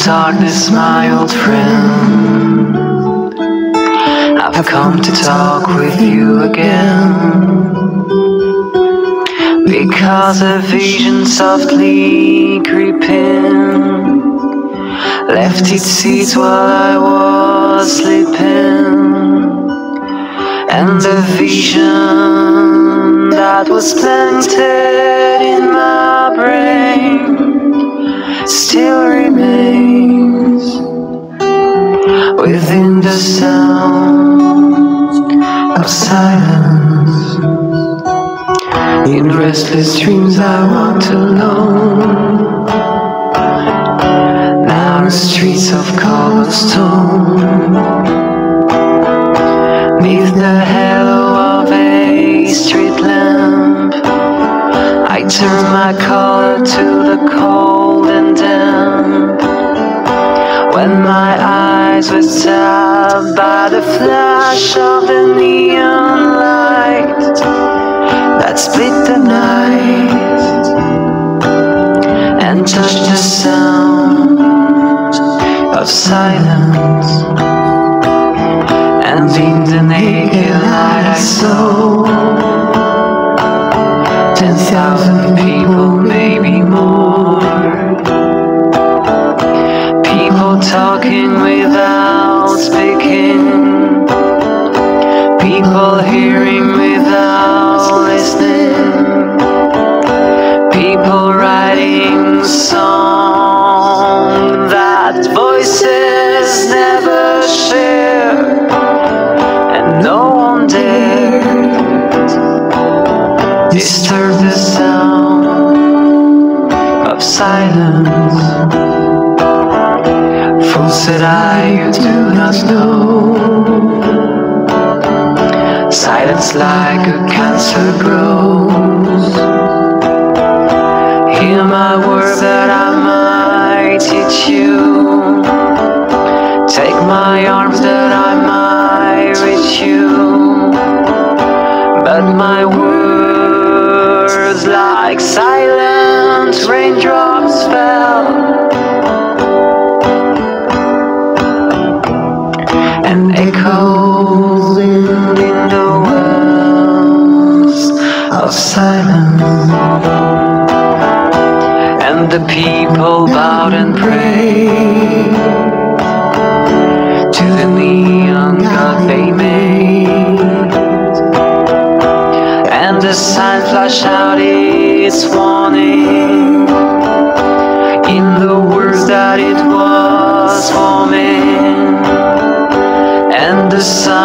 darkness, my old friend, I've come to talk with you again. Because a vision softly creeping left its seeds while I was sleeping, and the vision that was planted in my brain still remains within the sound of silence. In restless dreams I walked alone, narrow streets of cobblestone, neath the halo of a street lamp. I turned my collar to the cold and damp, when my eyes were stabbed by the flash of the neon light that split the night and touched the sound of silence. And in the naked light I saw 10,000 people, maybe more, people talking without speaking, people hearing without listening, people writing songs that voices never share, and no one dared disturb the sound of silence. Fool, said I, you do not know, silence like a cancer grows. Hear my word that I might teach you, take my arms that I might reach you, but my words like silent raindrops fell and echoed in the wells of silence. And the people bowed and prayed to the neon god they made, and the sign flashed out its warning in the words that it was forming, and the sun